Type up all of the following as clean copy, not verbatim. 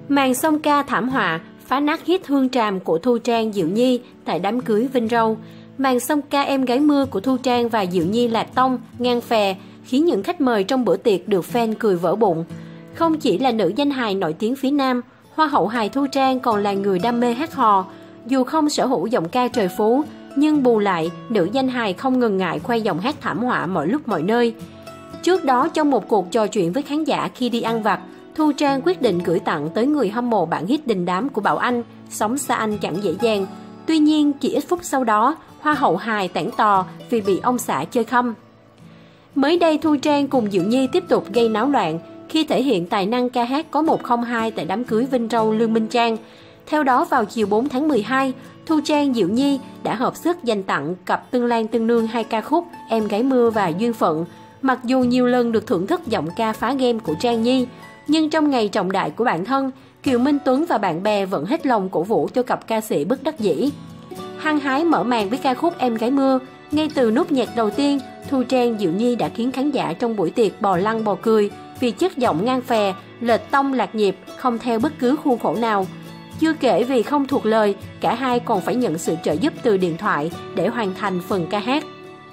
Màn song ca thảm họa phá nát hit Hương Tràm của Thu Trang Diệu Nhi tại đám cưới Vinh Râu. Màn song ca Em Gái Mưa của Thu Trang và Diệu Nhi lạc tông, ngang phè, khiến những khách mời trong bữa tiệc được fan cười vỡ bụng. Không chỉ là nữ danh hài nổi tiếng phía Nam, Hoa hậu hài Thu Trang còn là người đam mê hát hò. Dù không sở hữu giọng ca trời phú, nhưng bù lại, nữ danh hài không ngần ngại khoe giọng hát thảm họa mọi lúc mọi nơi. Trước đó, trong một cuộc trò chuyện với khán giả khi đi ăn vặt, Thu Trang quyết định gửi tặng tới người hâm mộ bản hit đình đám của Bảo Anh, Sống xa anh chẳng dễ dàng. Tuy nhiên, chỉ ít phút sau đó, Hoa hậu hài tản tò vì bị ông xã chơi khăm. Mới đây, Thu Trang cùng Diệu Nhi tiếp tục gây náo loạn khi thể hiện tài năng ca hát có 102 tại đám cưới Vinh Râu Lương Minh Trang. Theo đó, vào chiều 4 tháng 12, Thu Trang Diệu Nhi đã hợp sức dành tặng cặp Tân Lan Tân Nương 2 ca khúc Em Gái Mưa và Duyên Phận. Mặc dù nhiều lần được thưởng thức giọng ca phá game của Trang Nhi, nhưng trong ngày trọng đại của bản thân, Kiều Minh Tuấn và bạn bè vẫn hết lòng cổ vũ cho cặp ca sĩ bất đắc dĩ. Hăng hái mở màn với ca khúc Em Gái Mưa, ngay từ nốt nhạc đầu tiên, Thu Trang Diệu Nhi đã khiến khán giả trong buổi tiệc bò lăn bò cười vì chất giọng ngang phè, lệch tông lạc nhịp, không theo bất cứ khuôn khổ nào. Chưa kể vì không thuộc lời, cả hai còn phải nhận sự trợ giúp từ điện thoại để hoàn thành phần ca hát.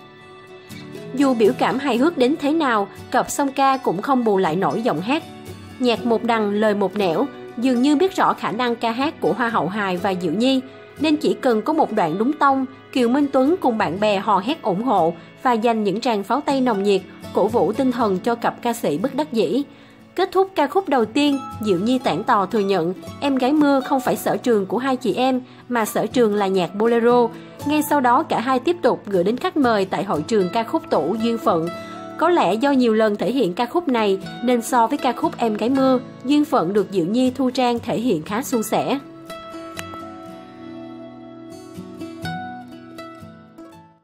Dù biểu cảm hài hước đến thế nào, cặp song ca cũng không bù lại nổi giọng hát. Nhạc một đằng, lời một nẻo, dường như biết rõ khả năng ca hát của Hoa hậu hài và Diệu Nhi, nên chỉ cần có một đoạn đúng tông, Kiều Minh Tuấn cùng bạn bè hò hét ủng hộ và dành những tràng pháo tay nồng nhiệt, cổ vũ tinh thần cho cặp ca sĩ bất đắc dĩ. Kết thúc ca khúc đầu tiên, Diệu Nhi tản tò thừa nhận Em Gái Mưa không phải sở trường của hai chị em, mà sở trường là nhạc bolero. Ngay sau đó, cả hai tiếp tục gửi đến khách mời tại hội trường ca khúc tủ Duyên Phận. Có lẽ do nhiều lần thể hiện ca khúc này, nên so với ca khúc Em Gái Mưa, Duyên Phận được Diệu Nhi Thu Trang thể hiện khá suôn sẻ.